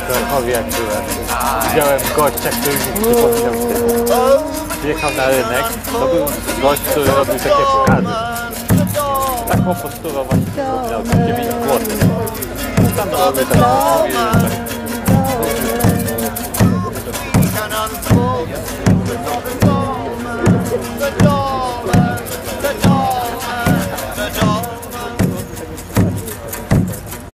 Krakowie jak byłem. Widziałem gościa, który mi przypominał typu. Przyjechał na rynek, to był gość, który robił takie pokazy. Taką posturą właśnie przypominał, takie mieć głosy. Tam robię tak, mówię, że tak.